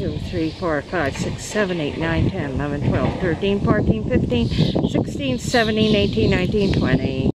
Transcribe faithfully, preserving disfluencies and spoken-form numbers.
two, three, four, five, six, seven, eight, nine, ten, eleven, twelve, thirteen, fourteen, fifteen, sixteen, seventeen, eighteen, nineteen, twenty.